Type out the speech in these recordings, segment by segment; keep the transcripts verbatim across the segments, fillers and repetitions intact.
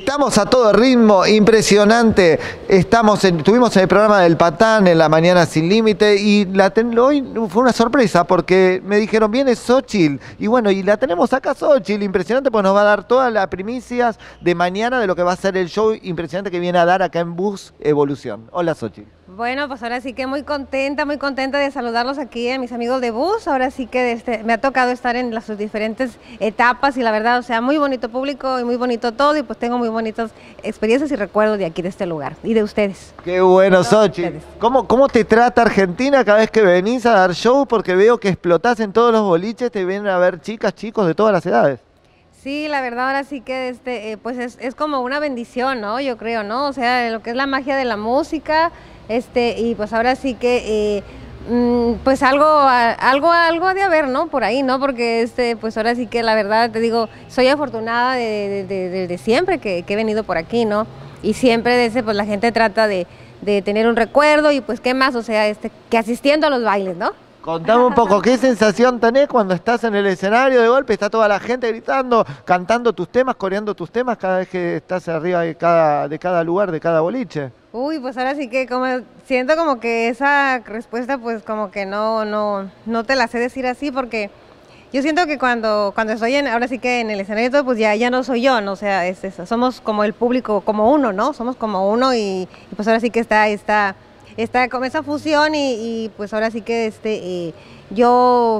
Estamos a todo ritmo, impresionante. Estamos en, estuvimos en el programa del Patán en la Mañana Sin Límite y la ten, hoy fue una sorpresa porque me dijeron, viene Xóchitl. Y bueno, y la tenemos acá Xóchitl, impresionante, pues nos va a dar todas las primicias de mañana de lo que va a ser el show impresionante que viene a dar acá en Bus Evolución. Hola Xóchitl. Bueno, pues ahora sí que muy contenta, muy contenta de saludarlos aquí a mis amigos de Bus. Ahora sí que este, me ha tocado estar en las sus diferentes etapas y la verdad, o sea, muy bonito público y muy bonito todo y pues tengo muy bonitas experiencias y recuerdos de aquí, de este lugar y de ustedes. Qué bueno, Xóchitl. ¿Cómo, ¿Cómo te trata Argentina cada vez que venís a dar show? Porque veo que explotás en todos los boliches, te vienen a ver chicas, chicos de todas las edades. Sí, la verdad ahora sí que este, eh, pues es, es como una bendición, ¿no? Yo creo, ¿no? O sea, lo que es la magia de la música, este, y pues ahora sí que, eh, mm, pues algo, algo, algo de haber, ¿no? Por ahí, ¿no? Porque este, pues ahora sí que la verdad te digo, soy afortunada de, de, de, de siempre que, que he venido por aquí, ¿no? Y siempre desde, pues la gente trata de, de tener un recuerdo y pues qué más, o sea, este, que asistiendo a los bailes, ¿no? Contame un poco, ¿qué sensación tenés cuando estás en el escenario de golpe? Está toda la gente gritando, cantando tus temas, coreando tus temas cada vez que estás arriba de cada, de cada lugar, de cada boliche. Uy, pues ahora sí que como siento como que esa respuesta pues como que no, no, no te la sé decir así porque yo siento que cuando, cuando estoy en, ahora sí que en el escenario todo, pues ya, ya no soy yo, ¿no? O sea, es eso, somos como el público, como uno, ¿no? Somos como uno y, y pues ahora sí que está, está está como esa fusión y, y pues ahora sí que este eh, yo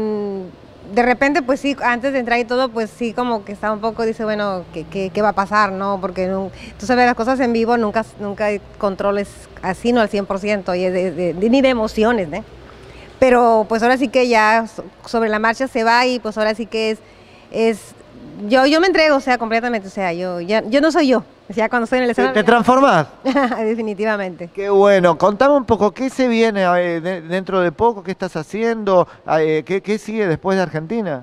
mmm, de repente pues sí, antes de entrar y todo pues sí como que estaba un poco, dice bueno, ¿qué, qué, qué va a pasar? ¿No? Porque no, tú sabes, las cosas en vivo nunca, nunca hay controles así, no al cien por ciento, y de, de, de, ni de emociones, ¿no? Pero pues ahora sí que ya sobre la marcha se va y pues ahora sí que es, es yo, yo me entrego, o sea, completamente, o sea, yo, ya, yo no soy yo. Ya cuando estoy en el escenario. ¿Te, te transformás? Definitivamente. Qué bueno. Contame un poco, ¿qué se viene eh, de, dentro de poco? ¿Qué estás haciendo? Eh, ¿qué, ¿Qué sigue después de Argentina?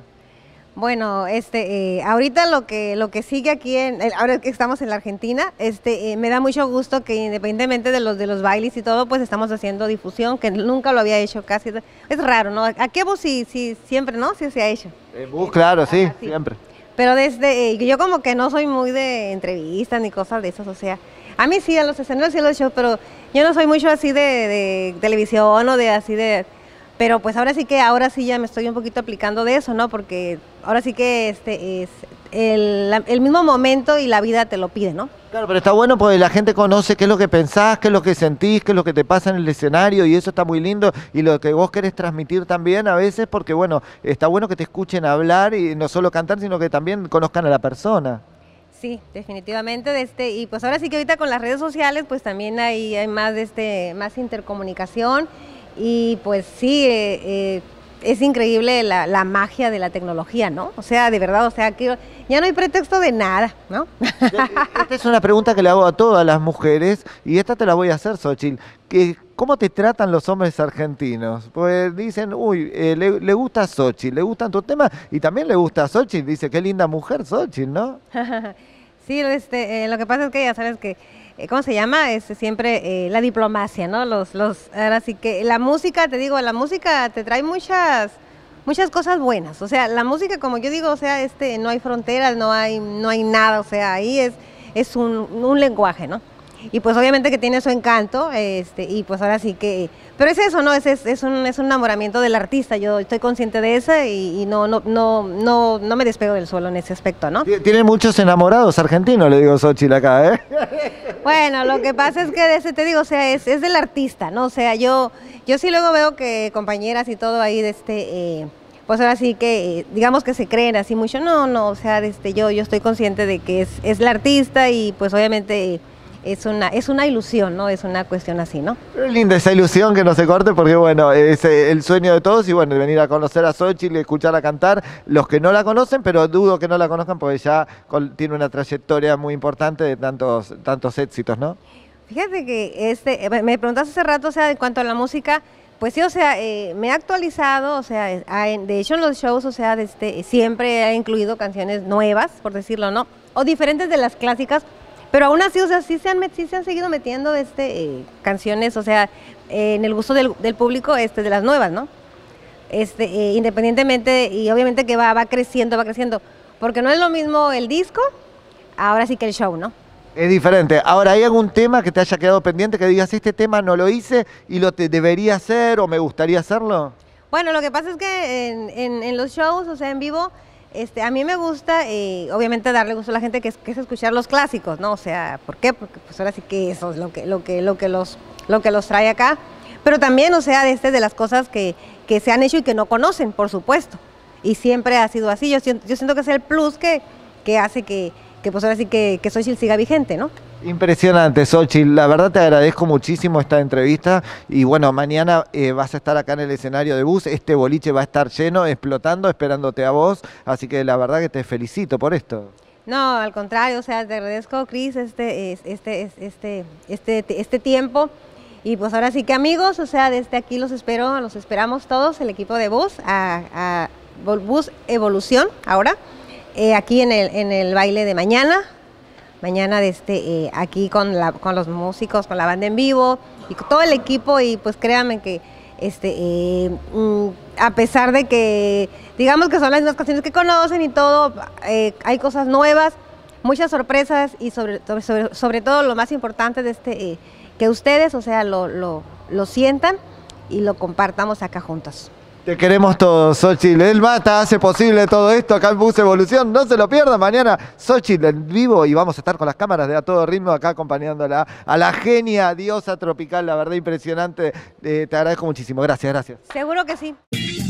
Bueno, este, eh, ahorita lo que lo que sigue aquí, en, ahora que estamos en la Argentina, este, eh, me da mucho gusto que independientemente de los de los bailes y todo, pues estamos haciendo difusión, que nunca lo había hecho casi. Es raro, ¿no? Aquí vos sí, sí, siempre, ¿no? Sí se ha hecho. En Bus, claro, sí, sí, siempre. Pero desde, eh, yo como que no soy muy de entrevistas ni cosas de esas, o sea, a mí sí, a los escenarios sí los shows, pero yo no soy mucho así de, de televisión o de así de, pero pues ahora sí que, ahora sí ya me estoy un poquito aplicando de eso, ¿no? Porque ahora sí que este es el, el mismo momento y la vida te lo pide, ¿no? Claro, pero está bueno porque la gente conoce qué es lo que pensás, qué es lo que sentís, qué es lo que te pasa en el escenario y eso está muy lindo y lo que vos querés transmitir también a veces porque bueno, está bueno que te escuchen hablar y no solo cantar, sino que también conozcan a la persona. Sí, definitivamente, de este, y pues ahora sí que ahorita con las redes sociales pues también hay, hay más, de este, más intercomunicación y pues sí, eh, eh, es increíble la, la magia de la tecnología, ¿no? O sea, de verdad, o sea, que ya no hay pretexto de nada, ¿no? Esta es una pregunta que le hago a todas las mujeres y esta te la voy a hacer, Xóchitl. ¿Cómo te tratan los hombres argentinos? Pues dicen, uy, eh, le, le gusta Xóchitl, le gustan tus temas y también le gusta Xóchitl. Dice, qué linda mujer Xóchitl, ¿no? Sí, este, eh, lo que pasa es que ya sabes que, eh, ¿cómo se llama? Es siempre eh, la diplomacia, ¿no? Los, los, ahora sí que la música, te digo, la música te trae muchas, muchas cosas buenas. O sea, la música, como yo digo, o sea, este, no hay fronteras, no hay, no hay nada, o sea, ahí es, es un, un lenguaje, ¿no? Y pues obviamente que tiene su encanto, este, y pues ahora sí que, pero es eso, ¿no? Es, es, es, un, es un enamoramiento del artista, yo estoy consciente de eso y, y no, no, no, no, no me despego del suelo en ese aspecto, ¿no? Tiene muchos enamorados argentinos, le digo Xóchitl acá, ¿eh? Bueno, lo que pasa es que de ese te digo, o sea, es, es del artista, ¿no? O sea, yo, yo sí luego veo que compañeras y todo ahí de este, eh, pues ahora sí que, eh, digamos que se creen así mucho, no, no, o sea, de este, yo, yo estoy consciente de que es, es el artista y pues obviamente... Eh, Es una, es una ilusión, ¿no? Es una cuestión así, ¿no? Es linda esa ilusión que no se corte porque, bueno, es el sueño de todos y, bueno, de venir a conocer a Xóchitl y escucharla cantar. Los que no la conocen, pero dudo que no la conozcan porque ya tiene una trayectoria muy importante de tantos, tantos éxitos, ¿no? Fíjate que este, me preguntaste hace rato, o sea, en cuanto a la música, pues sí, o sea, eh, me he actualizado, o sea, de hecho en los shows, o sea, este, siempre he incluido canciones nuevas, por decirlo, ¿no? O diferentes de las clásicas. Pero aún así, o sea, sí se han, sí se han seguido metiendo este, eh, canciones, o sea, eh, en el gusto del, del público este, de las nuevas, ¿no? Este, eh, independientemente, y obviamente que va, va creciendo, va creciendo, porque no es lo mismo el disco ahora sí que el show, ¿no? Es diferente. Ahora, ¿hay algún tema que te haya quedado pendiente que digas, este tema no lo hice y lo te debería hacer o me gustaría hacerlo? Bueno, lo que pasa es que en, en, en los shows, o sea, en vivo, este, a mí me gusta, eh, obviamente, darle gusto a la gente que es, que es escuchar los clásicos, ¿no? O sea, ¿por qué? Porque pues ahora sí que eso es lo que, lo que, lo que, los, lo que los trae acá. Pero también, o sea, de, este, de las cosas que, que se han hecho y que no conocen, por supuesto. Y siempre ha sido así. Yo siento, yo siento que es el plus que, que hace que, que, pues ahora sí que, que Xochitl siga vigente, ¿no? Impresionante, Xochitl. La verdad te agradezco muchísimo esta entrevista y bueno, mañana eh, vas a estar acá en el escenario de Bus, este boliche va a estar lleno, explotando, esperándote a vos, así que la verdad que te felicito por esto. No, al contrario, o sea, te agradezco, Cris, este, este, este, este, este tiempo y pues ahora sí que amigos, o sea, desde aquí los espero, los esperamos todos, el equipo de Bus, a, a Bus Evolución ahora, eh, aquí en el, en el baile de mañana. Mañana de este, eh, aquí con, la, con los músicos, con la banda en vivo y con todo el equipo y pues créanme que este, eh, mm, a pesar de que digamos que son las mismas canciones que conocen y todo, eh, hay cosas nuevas, muchas sorpresas y sobre, sobre, sobre todo lo más importante de este, eh, que ustedes, o sea, lo, lo, lo sientan y lo compartamos acá juntos. Te queremos todos, Xochitl. El Mata hace posible todo esto acá en Bus Evolución. No se lo pierdan mañana, Xochitl en vivo y vamos a estar con las cámaras de A Todo Ritmo acá acompañándola a la genia diosa tropical, la verdad impresionante. Eh, te agradezco muchísimo. Gracias, gracias. Seguro que sí.